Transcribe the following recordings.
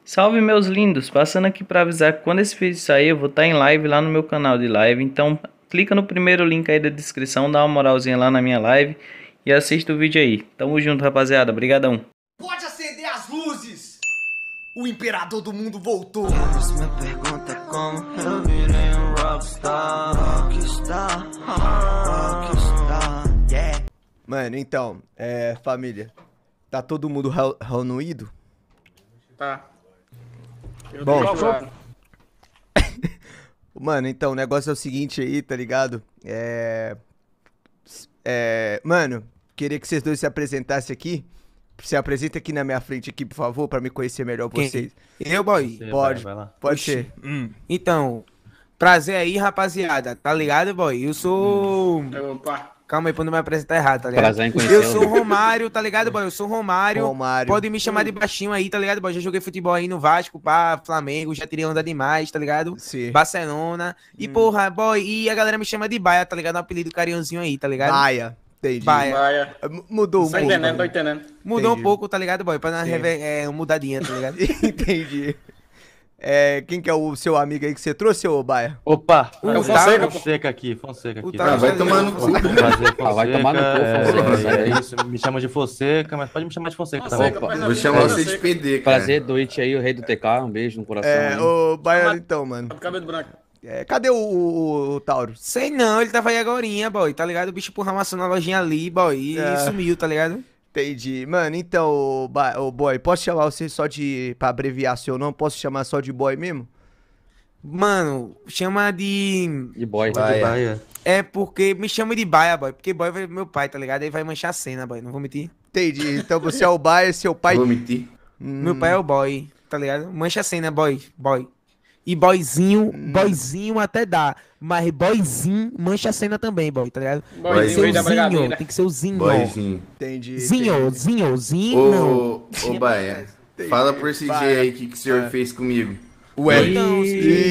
Salve meus lindos, passando aqui para avisar que quando esse vídeo sair eu vou estar em live lá no meu canal de live, então clica no primeiro link aí da descrição, dá uma moralzinha lá na minha live e assista o vídeo aí. Tamo junto, rapaziada, brigadão. Pode acender as luzes! O imperador do mundo voltou! Eles me perguntam como eu virei um rockstar, yeah. Mano, então, família, tá todo mundo reunido? Tá. Eu Bom, tô agora. Mano, então, o negócio é o seguinte aí, tá ligado? Mano, queria que vocês dois se apresentassem aqui. Se apresenta aqui na minha frente aqui, por favor, pra me conhecer melhor vocês. Eu, boy? Pode, vai lá. pode ser. Então, prazer aí, rapaziada. Tá ligado, boy? Eu sou... Opa. Calma aí pra não me apresentar errado, tá ligado? Prazer em conhecer. Eu sou o Romário, tá ligado, boy? Eu sou o Romário. Romário. Pode me chamar de baixinho aí, tá ligado, boy? Já joguei futebol aí no Vasco, pá, Flamengo, já tirei onda demais, tá ligado? Sim. Barcelona. E, porra, boy, e a galera me chama de Baia, tá ligado? Um apelido carinhozinho aí, tá ligado? Baia, entendi. Baia. Vai. Mudou um Tô pouco. entendendo, tô entendendo. Mudou Entendi. um pouco, tá ligado, boy? Pra dar Sim. uma mudadinha, tá ligado? Entendi. Quem que é o seu amigo aí que você trouxe, ô Baia? Opa, É o Fonseca, Fonseca aqui, Fonseca aqui. Ah, vai tomar no cu. Prazer, Fonseca. Vai tomar no cu, Fonseca. É isso, me chama de Fonseca, mas pode me chamar de Fonseca, tá Fonseca, bom? mas Vou chamar você de PD, cara. Prazer, Doit aí, o rei do TK, um beijo no coração. aí. Ô Baia, então, mano. Cabelo branco. Cadê o Tauro? Sei não, ele tava aí agorinha, boy, tá ligado? O bicho porra amassou na lojinha ali, boy, e sumiu, tá ligado? Entendi. Mano, então, ô boy, posso chamar você só pra abreviar seu nome? Posso chamar só de boy mesmo? Mano, chama de... De boy. Baia. É porque me chama de Baia, boy, porque boy vai meu pai, tá ligado? Aí vai manchar a cena, boy, não vou mentir. Entendi. Então você é o Baia, seu pai. Vou mentir. Meu pai é o boy, tá ligado? Mancha a cena, boy. E boyzinho até dá, mas boyzinho mancha a cena também, boy, tá ligado? Boyzinho, Tem rei da que ser o zinho, brigadeira. tem que ser o zinho. Boyzinho. Entendi. Zinho, não. Ô, Baia, fala por esse dia aí o que o senhor fez comigo. Ué. Então,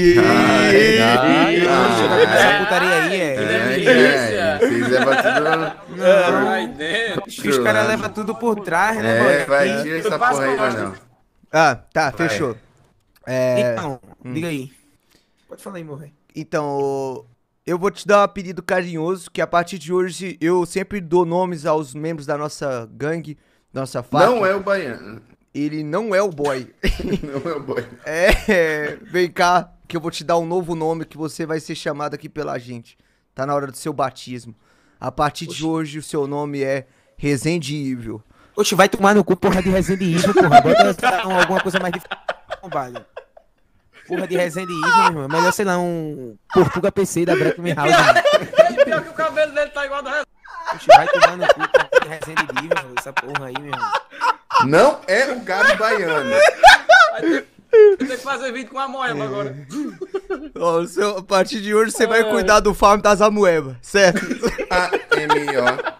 essa putaria aí Vocês levam tudo... Vai dentro. os caras levam tudo por trás, né, boy? Vai, tira essa porra aí, não. Ah, tá, fechou. Então, diga aí. Pode falar aí, meu velho. Então, eu vou te dar um apelido carinhoso, que a partir de hoje eu sempre dou nomes aos membros da nossa gangue, da nossa faca. Não é o baiano. Ele não é o boy. Não é o boy. Vem cá, que eu vou te dar um novo nome que você vai ser chamado aqui pela gente. Tá na hora do seu batismo. A partir de hoje o seu nome é Resende Evil. Oxe, vai tomar no cu, porra de Resident Evil, porra. Bota alguma coisa mais difícil. Porra de Resident Evil, meu irmão. Melhor, sei lá, um Portuga PC da Black House. Pior que o cabelo dele tá igual do resto. Oxe, vai tomar no cu, porra de Resident Evil, essa porra aí, meu irmão. Não é o gado baiano. Tem que fazer vídeo com a moeba agora. Ó, a partir de hoje você vai cuidar do farm das amoebas, certo? A-M-O.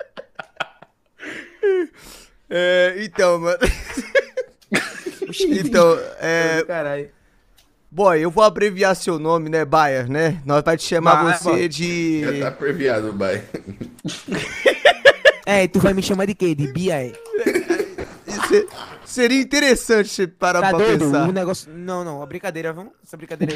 Então, mano. Então, Caralho. boy, eu vou abreviar seu nome, né, Baia, né? Nós vai te chamar Vai, você boy. de... Já tá previado, Baia. Tu vai me chamar de quê? De Bia, é? Seria interessante você parar Tá pra doido? pensar. O negócio... Não, a brincadeira, vamos? Essa brincadeira aí...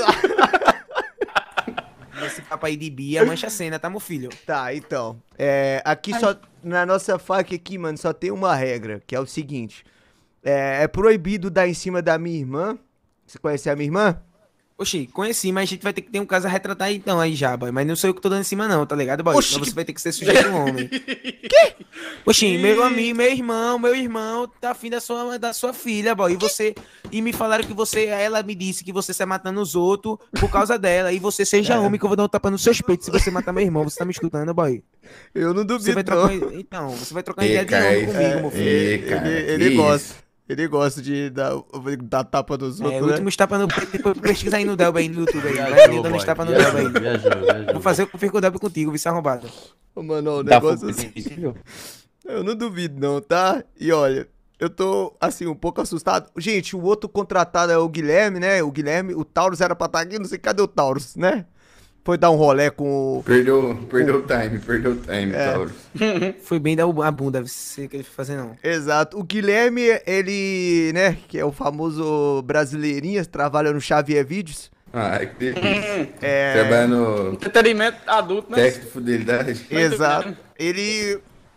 Esse papo aí de Bia mancha a cena, tá, meu filho? Tá, então. Aqui só. Na nossa faca aqui, mano, só tem uma regra, que é o seguinte. É proibido dar em cima da minha irmã. Você conhece a minha irmã? Oxi, conheci, mas a gente vai ter que ter um caso a retratar então aí já, boy. Mas não sou eu que tô dando em cima não, tá ligado, boy? Oxi, Então você vai ter que ser sujeito homem. Que? Oxi, meu amigo, meu irmão tá afim da sua filha, boy. E me falaram que ela me disse que você sai matando os outros por causa dela. E você seja homem que eu vou dar um tapa nos seus peitos se você matar meu irmão. Você tá me escutando, boy? Eu não Você duvido, vai não. trocar, então, você vai trocar ideia de homem comigo, meu filho. Ele gosta. Ele gosta de dar tapa nos outros, né? Últimos tapas no peito, depois pesquisa aí no Delba aí no YouTube aí. Vai dando uns tapas no Delba aí. Viajou. Vou fazer o que eu fiz com o Delba contigo, vice arrombado. Ô, mano, o Tá negócio assim, eu não duvido não, tá? E olha, eu tô, assim, um pouco assustado. Gente, o outro contratado é o Guilherme, né? O Taurus era pra estar aqui, não sei cadê o Taurus, né? Foi dar um rolê com o... Perdeu o time, Taurus. Foi bem dar a bunda, você que ele foi fazer não. Exato. O Guilherme, ele, né, que é o famoso brasileirinhas, trabalha no Xavier Vídeos. Ah, que delícia. Trabalha no Entretenimento adulto, né? teste de fidelidade. Exato. Ele...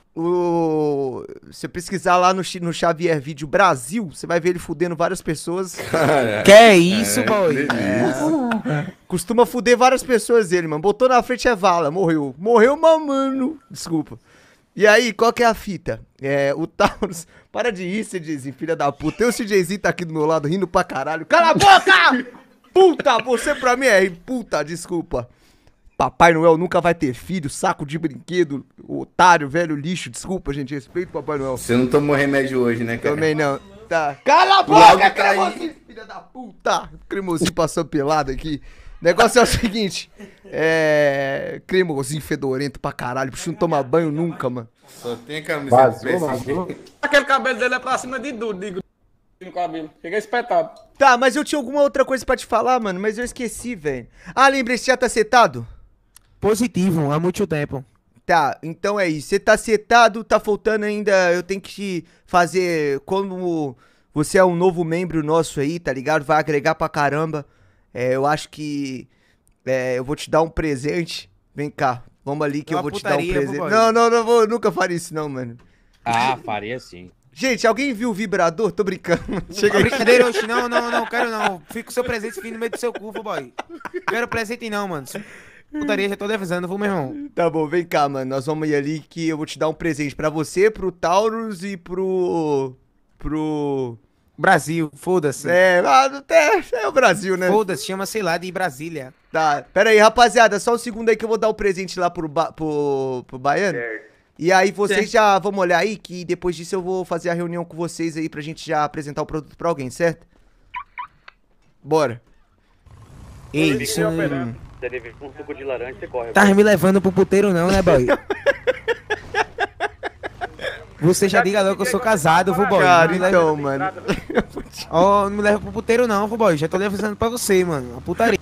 Se você pesquisar lá no Xavier Vídeo Brasil, você vai ver ele fudendo várias pessoas. Caraca. Que é isso, boy? delícia. Costuma fuder várias pessoas ele, mano. Botou na frente é vala, morreu. Morreu, mano. Desculpa. E aí, qual que é a fita? O Taurus... Para de rir, CJzinho, filha da puta. Tem o CJzinho tá aqui do meu lado rindo pra caralho. Cala a boca! Puta, você pra mim é... Puta, desculpa. Papai Noel nunca vai ter filho, saco de brinquedo, otário, velho lixo. Desculpa, gente, respeito o Papai Noel. Você não tomou remédio hoje, né, cara? Também não. Tá. Cala a boca, cremosinho, filha da puta. Cremosinho passou pelado aqui. O negócio é o seguinte. Cremosinho fedorento pra caralho. Bicho não toma banho nunca, mano. Só tem a camiseta do PSG. Aquele cabelo dele é pra cima de tudo, digo. No cabelo. Fica espetado. Tá, mas eu tinha alguma outra coisa pra te falar, mano, mas eu esqueci, velho. Ah, lembrei, você já tá setado? Positivo, há muito tempo. Tá, então é isso. Você tá setado, tá faltando ainda. Eu tenho que te fazer. Como você é um novo membro nosso aí, tá ligado? Vai agregar pra caramba. Eu acho que. Eu vou te dar um presente. Vem cá, vamos ali que eu vou te dar um presente. Não vou, nunca faria isso, não, mano. Ah, faria sim. Gente, alguém viu o vibrador? Tô brincando. Chega aí. Brincadeira, oxe, não, quero não. Fica o seu presente aqui no meio do seu cu, boy. Quero presente não, mano. Putaria, já tô avisando, vou, meu irmão. Tá bom, vem cá, mano. Nós vamos ir ali que eu vou te dar um presente pra você, pro Taurus e pro... Brasil, foda-se. É o Brasil, né? Foda-se, chama, sei lá, de Brasília. Tá, pera aí, rapaziada, só um segundo aí que eu vou dar o presente lá pro Baiano. Certo. E aí vocês já vamos olhar aí, que depois disso eu vou fazer a reunião com vocês aí pra gente já apresentar o produto pra alguém, certo? Bora. Ei, Você deve vir com um suco de laranja, você corre. Tá me levando pro puteiro não, né, boy? Você já diga logo que eu sou casado, viu, boy? Cara, então, mano. Ó, não me leva pro puteiro não, viu, boy? Já tô avisando pra você, mano. A putaria.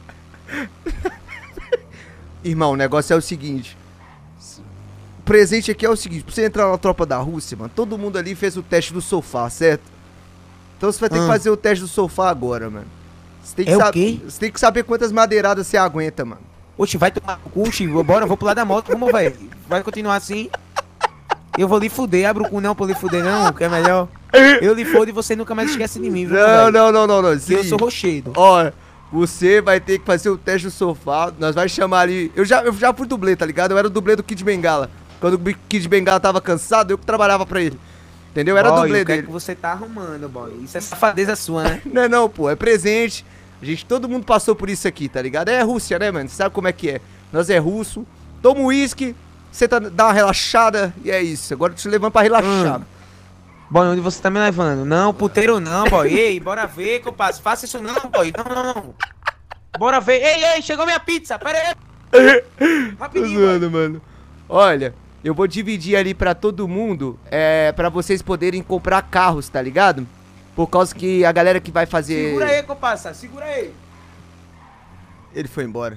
Irmão, o negócio é o seguinte. O presente aqui é o seguinte, pra você entrar na tropa da Rússia, mano, todo mundo ali fez o teste do sofá, certo? Então você vai ter que fazer o teste do sofá agora, mano. Você tem que o quê? Você tem que saber quantas madeiradas você aguenta, mano. Oxe, vai tomar o cu, bora, vou pular da moto, vamos, velho. Vai continuar assim. Eu vou lhe fuder, abre o cu não pra lhe fuder não, que é melhor. Eu lhe fodo e você nunca mais esquece de mim, viu? Não. Sim. Eu sou rochedo. Ó, você vai ter que fazer o teste do sofá, nós vai chamar ali... Eu já fui dublê, tá ligado? Eu era o dublê do Kid Bengala. Quando o Kid Bengala tava cansado, eu que trabalhava pra ele. Entendeu? Era dublê dele. Que você tá arrumando, boy. Isso é safadeza sua, né? Não, pô. É presente. Todo mundo passou por isso aqui, tá ligado? É Rússia, né, mano? Você sabe como é que é. Nós é russo. Toma um uísque, você dá uma relaxada e é isso. Agora eu te levando pra relaxar. Boy, onde você tá me levando? Não, puteiro não, boy. Ei, bora ver, compadre. Faça isso não, boy. Não. Bora ver. Ei, chegou minha pizza. Pera aí. Rapidinho, mano. Olha... Eu vou dividir ali pra todo mundo, pra vocês poderem comprar carros, tá ligado? Por causa que a galera que vai fazer... Segura aí, comparsa, segura aí. Ele foi embora.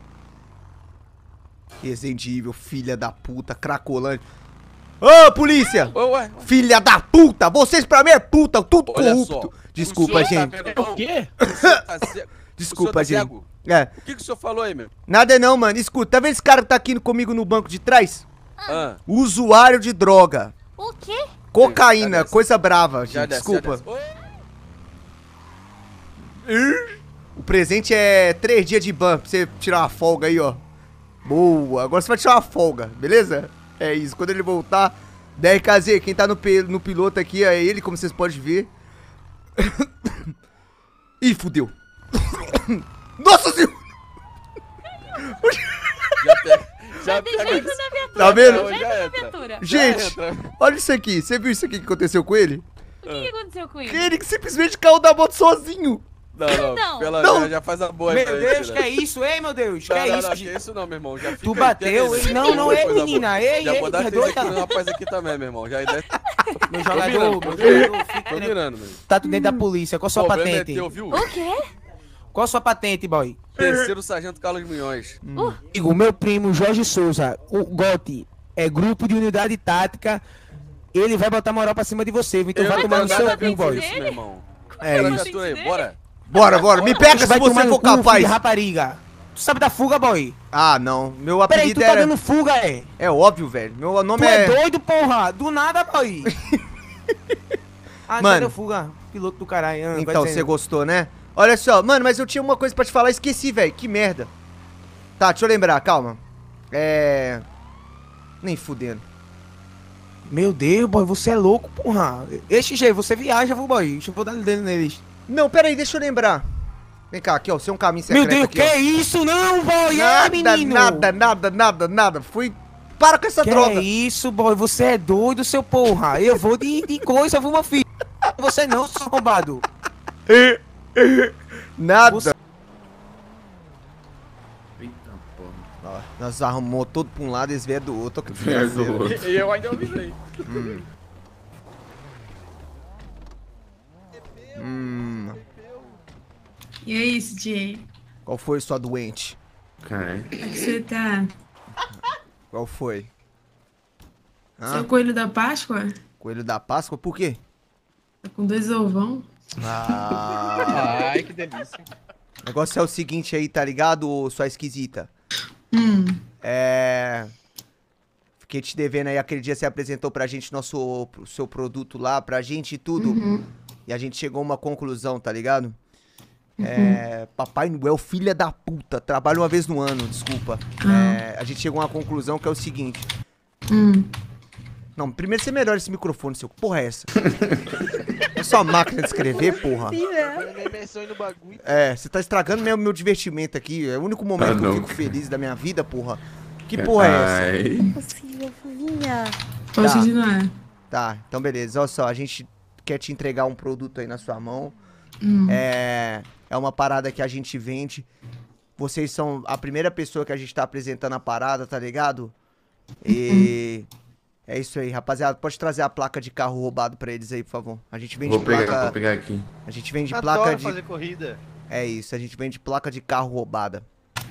Resendível, filha da puta, cracolante. Ô, polícia! Ué. Filha da puta! Vocês pra mim é puta, tudo Olha corrupto. só, Desculpa, gente. O quê? Desculpa, gente. O O que o senhor falou aí, meu? Nada não, mano. Escuta, tá vendo esse cara que tá aqui comigo no banco de trás? Usuário de droga. O quê? Cocaína, coisa brava, gente. Desculpa. O presente é 3 dias de ban pra você tirar uma folga aí, ó. Boa. Agora você vai tirar uma folga, beleza? É isso. Quando ele voltar, 10KZ, quem tá no piloto aqui é ele, como vocês podem ver. Ih, fudeu. Nossa senhora! Já tem gente na viatura. Tá vendo? Gente, olha isso aqui. Você viu isso aqui que aconteceu com ele? o que aconteceu com ele? Ele que simplesmente caiu da moto sozinho. Não. Já faz a boa aí. Meu Deus, que é isso, ei, meu Deus? Que é isso? Não, que é isso não, meu irmão. Já Tu bateu? Não, ei, menina. Ei, já vou dar é 3 doida. aqui no rapaz aqui também, meu irmão. Já Meu jogador, Tô mirando, meu. tá tudo dentro da polícia. Qual a sua O problema é patente? teu, viu? O quê? Qual a sua patente, boy? Terceiro Sargento Carlos Munhoz. O meu primo Jorge Souza, o Gotti, é grupo de unidade tática. Ele vai botar moral pra cima de você, então vai tomar no seu cu, boy. Isso, meu irmão. É Pega a isso. viatura aí, bora. Bora. Me pega se Vai você tomar no for cu, filho capaz. de rapariga. Tu sabe da fuga, boy? Ah, não. Meu Peraí, apelido tu tá era... dando fuga, é? É óbvio, velho. Meu nome Tu é é... doido, porra? Do nada, boy. Mano. Mano. Deu fuga. Piloto do caralho. Vai Então, dizendo. você gostou, né? Olha só, mano, mas eu tinha uma coisa pra te falar, esqueci, velho. Que merda. Tá, deixa eu lembrar, calma. Nem fudendo. Meu Deus, boy, você é louco, porra. XG, você viaja, viu, boy? Deixa eu vou dar dedo neles. Não, pera aí, deixa eu lembrar. Vem cá, aqui, ó. Você é um caminho secreto Meu Deus, aqui, que ó. isso? Não, boy, menino. Nada. Fui... Para com essa Que droga. isso, boy? Você é doido, seu porra. Eu vou de coisa, viu, meu filho? Você não, seu arrombado. Nada. Você- Eita porra. Ó, nós arrumou todo pra um lado e eles vieram do outro. Ó, que Vier do desgraceira. outro. E eu ainda avisei. E aí, CJ? Qual foi sua doente? Caralho. Como é que você tá? Qual foi? Seu coelho da Páscoa? Coelho da Páscoa? Por quê? Tá com 2 ovão? Ai, que delícia. O negócio é o seguinte aí, tá ligado, ô sua esquisita? Fiquei te devendo aí, aquele dia você apresentou pra gente seu produto lá, pra gente e tudo. E a gente chegou a uma conclusão, tá ligado? Papai Noel, filha da puta, trabalha uma vez no ano, desculpa. A gente chegou a uma conclusão que é o seguinte. Não, primeiro você melhora esse microfone, seu. Porra é essa? É só máquina de escrever, porra. Você tá estragando meu divertimento aqui. É o único momento que eu fico feliz da minha vida, porra. Que porra é essa? Possível, fofinha. Pode Tá. continuar. Tá, então beleza. Olha só, a gente quer te entregar um produto aí na sua mão. É uma parada que a gente vende. Vocês são a primeira pessoa que a gente tá apresentando a parada, tá ligado? E é isso aí, rapaziada. Pode trazer a placa de carro roubado pra eles aí, por favor. A gente vende Vou placa... pegar aqui. A gente vende placa de... fazer corrida. É isso, a gente vende placa de carro roubada.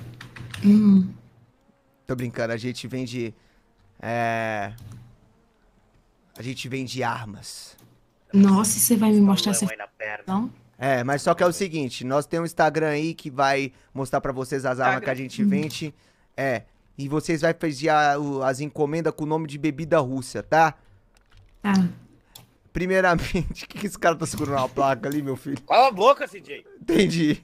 Tô brincando, a gente vende... A gente vende armas. Nossa, e você vai me mostrar essa não? Mas só que é o seguinte, nós temos um Instagram aí que vai mostrar pra vocês as armas que a gente vende. E vocês vão pedir as encomendas com o nome de bebida russa, tá? Tá. Primeiramente, o que esse cara tá segurando uma placa ali, meu filho? Cala a boca, CJ. Entendi.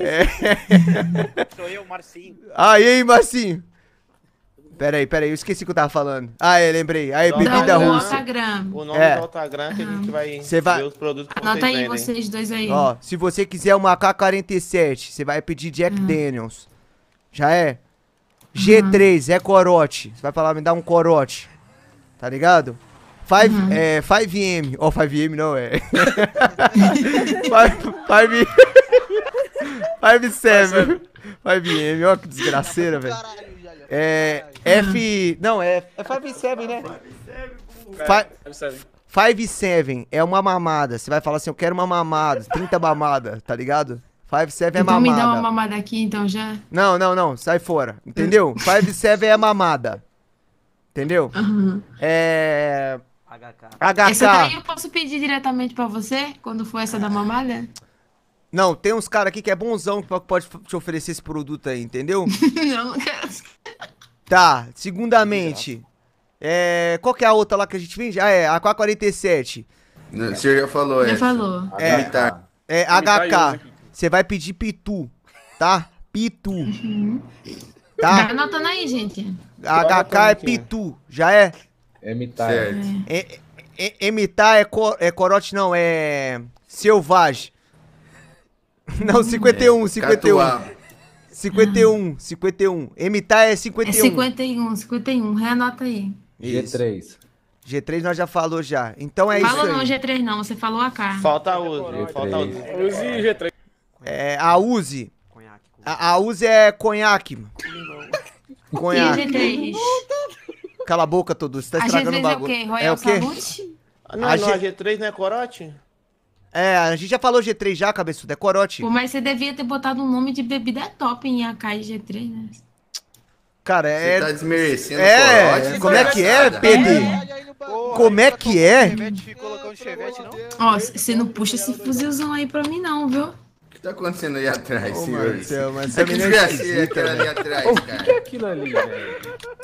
Sou eu, Marcinho. E aí, Marcinho? Pera aí, eu esqueci o que eu tava falando. Lembrei. Aí, bebida Dá o russa. Instagram. O nome do Instagram que a gente vai ver os produtos que Anota vocês aí vendem. vocês dois aí. Ó, se você quiser uma AK-47, você vai pedir Jack Daniels. Já é? G3, é corote. Você vai falar, me dá um corote. Tá ligado? 5M. Ó, 5M não é. 5M. 5M, ó que desgraceira, velho. Não, é 5-7, né? 5-7 é uma mamada. Você vai falar assim, eu quero uma mamada, 30 mamada, tá ligado? 5-7 é Então mamada. me dá uma mamada aqui, então, já. Não, sai fora, entendeu? 5-7 é mamada. Entendeu? HK. Essa daí eu posso pedir diretamente pra você, quando for essa da mamada? Não, tem uns caras aqui que é bonzão que pode te oferecer esse produto aí, entendeu? Não quero. Tá, segundamente, qual que é a outra lá que a gente vende? A AK-47. O senhor já falou, Já falou. Militar. HK. Você vai pedir Pitu, tá? Pitu. Tá? Vai anotando aí, gente. HK é Pitu, já é? Militar. Certo. Emitar é corote, não, é selvagem. Não, 51. Catuá. 51. Emitar é 51. É 51. Reanota aí. Isso. G3 nós já falou já. Então é Falou isso não, aí. G3 não, você falou AK. Falta a Uzi. Uzi e G3. A Uzi. A Uzi é conhaque. E Conhaque. G3? Cala a boca, Todo. Você tá A estragando o G3 é o bagulho. quê? Royal Salute? Não, A a G- G3 não é corote? É, a gente já falou G3 já, cabeçudo, é corote. Pô, mas você devia ter botado um nome de bebida top em AK e G3, né? Cara, Você tá desmerecendo É, corote, como é que é, desgraçada. PD? Como é que é? Ó, você não puxa esse fuzilzão aí pra mim não, viu? O que tá acontecendo aí atrás, Ô, senhor? mano do céu, mas Que essa menina é desgraça é esquisita, aquela ali velho. atrás, O que é cara? aquilo ali, velho?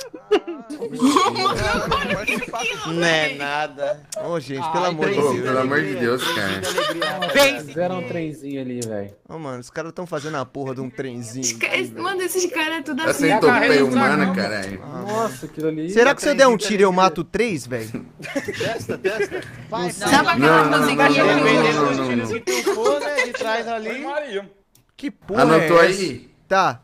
Não é nada. Ô, gente, pelo amor de Pô, Deus. pelo amor de Deus, cara. Fizeram um trenzinho ali, velho. Ô, mano, os caras tão fazendo a porra de um trenzinho. Mano, esses caras é tudo Tá assim. sem topeia humana, caralho. Nossa, aquilo ali. Será que se eu der um tiro eu mato 3, velho? Testa. Vai, Sabe aquela Não, musiquinha não. Se tu for, né, de trás ali. Que porra Anotou é essa? aí? Tá.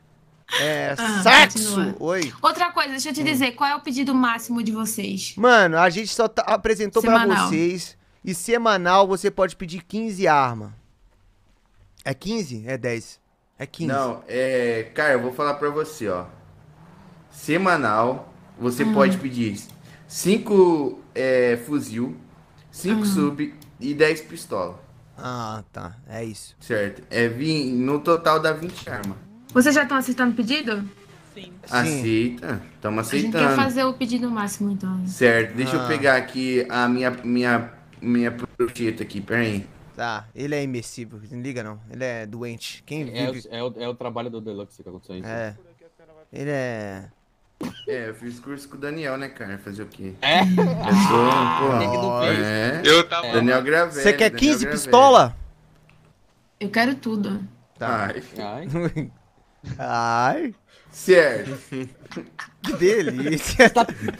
Sexo! continua. Oi. Outra coisa, deixa eu te dizer, qual é o pedido máximo de vocês? Mano, a gente só apresentou pra Semanal. vocês. E semanal você pode pedir 15 armas. É 15? É 10. É 15. Não, cara, eu vou falar pra você, ó. Semanal, você pode pedir 5 fuzil, 5 sub e 10 pistola. Ah, tá. É isso. Certo. No total dá 20 armas. Vocês já estão aceitando o pedido? Aceita. Tamo A gente quer aceitando. fazer o pedido máximo, então. Certo. Deixa eu pegar aqui a minha procheta aqui, peraí. Tá. Ele é imersivo. Não liga, não. Ele é doente. Quem vive... É o trabalho do Deluxe que aconteceu isso. É. Ele é... Eu fiz curso com o Daniel, né, cara? Fazer o quê? É? Eu sou, pô. Daniel Gravelli. Você quer Daniel 15 Gravelli. pistola? Eu quero tudo. Tá. Ai, Ai. certo. Que delícia.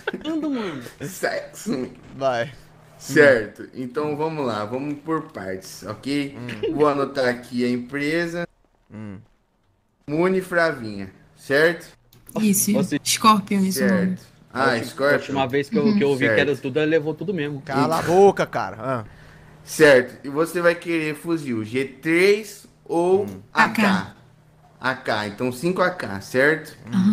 Sexo. Vai. Certo. Então vamos lá. Vamos por partes, ok? Vou anotar aqui a empresa. Muni Fravinha, certo? Isso, Scorpion, isso mesmo. Certo. A Scorpion. última vez que eu ouvi Certo. que era tudo, ele levou tudo mesmo. Cala a boca, cara. Ah. Certo. E você vai querer fuzil G3 ou AK? AK. Então 5 AK, certo?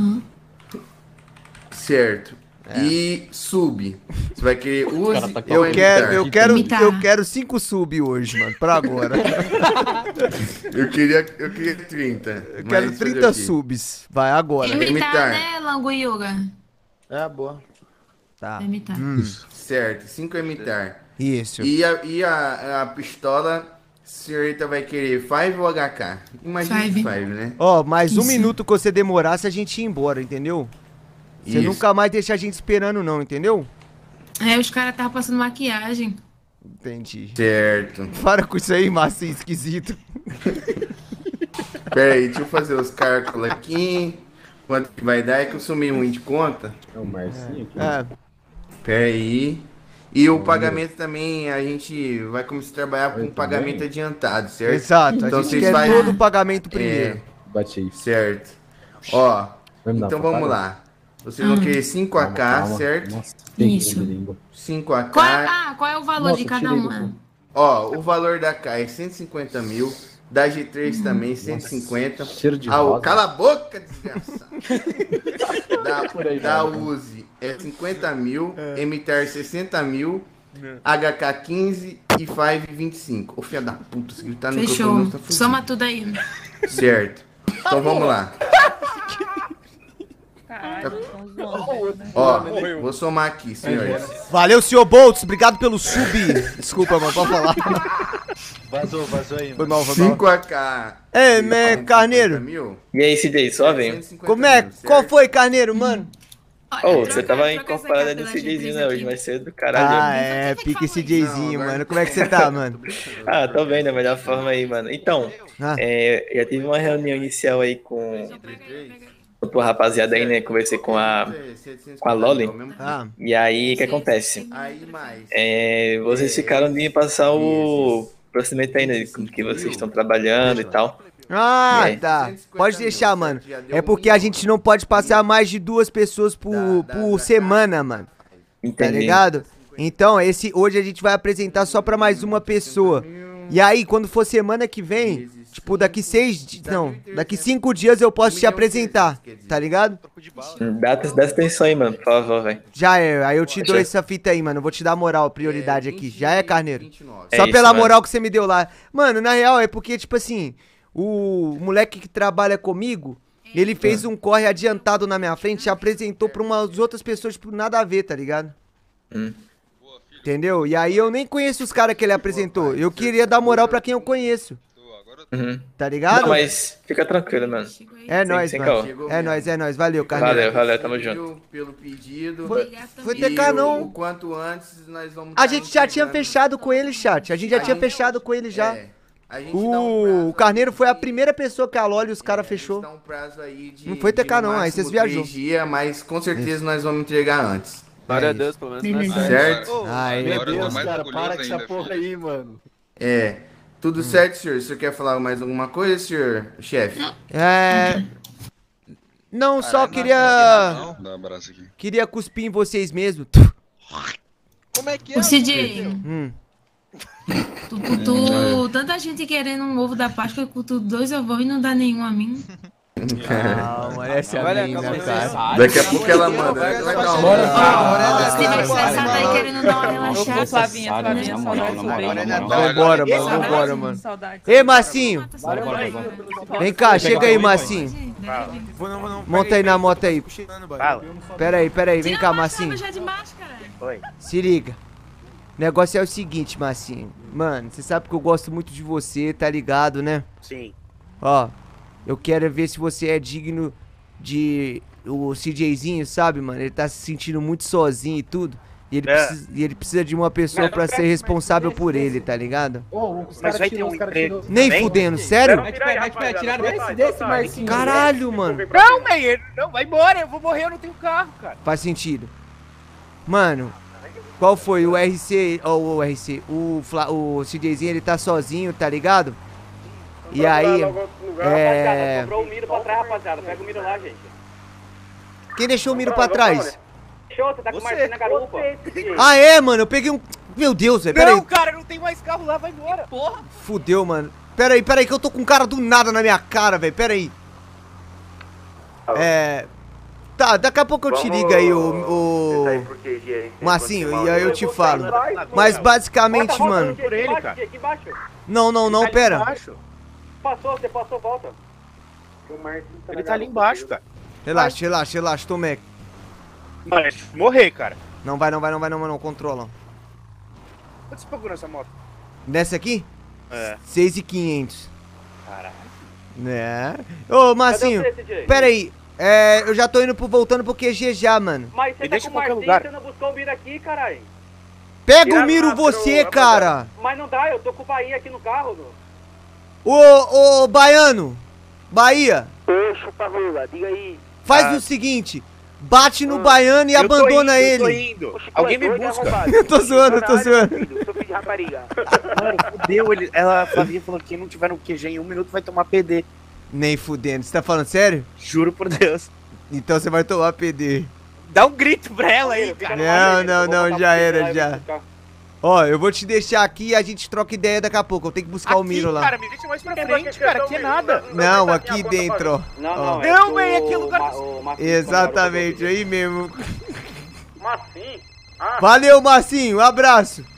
Certo. E sub. Você vai querer Uzi tá ou Imitar? Eu quero 5 sub hoje, mano. Pra agora. Eu queria 30. Eu quero 30 subs. Vai, agora. Imitar, né, Lango Yoga? É, boa. Tá. Imitar. Certo. 5 imitar. Isso. E a pistola, a senhorita vai querer 5 ou HK? Imagina 5, né? Ó, mais um Isso. minuto que você demorasse, a gente ia embora, entendeu? Você Isso. nunca mais deixa a gente esperando, não, entendeu? É, os caras estavam passando maquiagem. Entendi. Certo. Para com isso aí, Marcinho, esquisito. Pera aí, deixa eu fazer os cálculos aqui. Quanto que vai dar? É que eu sou meio ruim de conta. É o Marcinho aqui. É. Pera aí. E o pagamento também, a gente vai começar a trabalhar com pagamento adiantado, certo? Exato, a Então gente vocês quer vai- todo o pagamento primeiro. Bate aí. Certo. Ó, Vai me dar então pra vamos pagar? lá. Vocês vão querer 5 AK, Calma. certo? Nossa, tem Isso. que ir de língua. 5 AK. Qual é o valor Nossa, de cada tirei do uma? Ó, o valor da AK é 150 mil. Da G3 também, 150. Cheiro de Ah, rosa. cala a boca, desgraçado. Por aí, da vai. Uzi é 50 mil. Emitar 60 mil. HK 15 e 5 25. Ô, filha da puta, se gritar no Fechou. microfone, tá fudido. Soma tudo aí. Certo. Então vamos lá. Ó, vou somar aqui, senhores. Valeu, senhor Boltz. Obrigado pelo sub. Desculpa, mano, pode falar. Vazou aí, Foi mano. mal, foi mal. 5 AK. É, e né, 150 Carneiro? mil, E aí, CJ, só vem. 150 Como é? mil, certo? Qual foi, Carneiro, mano? Ô, você tava incorporado aí no CJzinho, né? Hoje vai ser do caralho. Ah, é, pique esse Jayzinho, Não, mano. Como é que você tá, mano? Ah, tô bem, da melhor forma aí, mano. Então, Ah. já tive uma reunião inicial aí com a tua rapaziada aí, né? Conversei com a Loli. Ah, E aí, o que acontece? Aí mais. Vocês ficaram de me passar o procedimento aí, né? Com que vocês estão trabalhando e tal. ah É. tá. Pode deixar, mano. É porque a gente não pode passar mais de 2 pessoas por semana, mano. Tá Entendi. ligado? Então, hoje a gente vai apresentar só pra mais uma pessoa. E aí, quando for semana que vem, Tipo, daqui 5 dias eu posso te apresentar, tá ligado? Dá atenção aí, mano, por favor, velho. Já é, aí eu te dou essa fita aí, mano. Eu vou te dar moral, prioridade aqui. Já é, Carneiro? 29. Só É pela isso, moral que você me deu lá. Mano, na real é porque, tipo assim, o moleque que trabalha comigo, ele fez um corre adiantado na minha frente e apresentou pra umas outras pessoas, tipo, nada a ver, tá ligado? Entendeu? E aí eu nem conheço os caras que ele apresentou. Eu queria dar moral pra quem eu conheço. Tá ligado? Não, mas fica tranquilo, mano. É nóis, sem mano. caô. É nóis. Valeu, Carneiro. Valeu, tamo junto. Pelo pedido. Foi TK não. O quanto antes nós vamos... A gente já tinha fechado com ele, chat. A gente já tinha fechado com ele já. O Carneiro foi a primeira pessoa que a LOL e os caras fechou. Não foi TK não, aí vocês viajou. Mas com certeza nós vamos entregar antes. Glória a Deus, pelo menos nós certo? Meu Deus, cara, para com essa porra aí, mano. Tudo certo, senhor? Você quer falar mais alguma coisa, senhor chefe? Não, só queria... Queria cuspir em vocês mesmo. Como é que é? Ô, CJ. Tanta gente querendo um ovo da Páscoa, eu curto 2 ovos e não dá nenhum a mim. Calma, essa é a minha, cara. Daqui a pouco ela manda. Se tiver estressado aí querendo dar uma relaxada. Vambora, mano. Ei, Marcinho. Vem cá, chega aí, Marcinho. Monta aí na moto aí. Pera aí, vem cá, Marcinho. Se liga. O negócio é o seguinte, Marcinho. Mano, você sabe que eu gosto muito de você, tá ligado, né? Sim. Ó, eu quero ver se você é digno de... O CJzinho, sabe, mano? Ele tá se sentindo muito sozinho e tudo. E ele precisa de uma pessoa pra ser responsável por ele, tá ligado? Mas vai ter um emprego. Nem fudendo, sério? Vai tirar desse Marcinho. Caralho, mano. Não, man, não, vai embora, eu vou morrer, eu não tenho carro, cara. Faz sentido. Mano, qual foi? O RC... Ou o RC... O CJzinho, ele tá sozinho, tá ligado? E aí... Rapaziada, sobrou o Miro pra trás, rapaziada. Pega o Miro lá, gente. Quem deixou o Miro pra trás? Show, você tá com o Marcinho na garupa. Ah, é, mano, eu peguei um... Meu Deus, velho, pera aí. Não, cara, não tem mais carro lá, vai embora. Porra. Fudeu, mano. Pera aí, que eu tô com um cara do nada na minha cara, velho. Pera aí. Tá, daqui a pouco eu te ligo aí, o Marcinho, e aí eu te falo. Mas basicamente, mano... Não, pera. Você passou, volta. Ele tá ali embaixo, cara. Relaxa, Tomé. Mas morrer, cara. Não vai, controla. Quanto você pagou nessa moto? Nessa aqui? 6.500. Caralho. Né? Ô, Marcinho, pera aí. Eu já tô voltando pro QG já, mano. Mas você tá com o Marcinho, você não buscou o Miro aqui, caralho. Pega o Miro você, cara. Mas não dá, eu tô com o Bahia aqui no carro, meu. Ô, Baiano. Bahia. Ô, chupa-rola, diga aí. Faz o seguinte. Bate no Baiano e abandona ele. Eu tô indo. Alguém me busca. Eu tô zoando. Eu sou filho de rapariga. Mano, fudeu. Ela, Flavinha, falou que quem não tiver no QG em 1 minuto vai tomar PD. Nem fudendo. Você tá falando sério? Juro por Deus. Então você vai tomar PD. Dá um grito pra ela aí, cara. Não, já era, já. Ó, eu vou te deixar aqui e a gente troca ideia daqui a pouco. Eu tenho que buscar o Miro lá. Cara, me deixa mais pra frente, cara. Aqui é nada. Não, aqui dentro, ó. Não, velho, aqui é lugar... Exatamente, aí mesmo. Marcinho. Valeu, Marcinho. Abraço.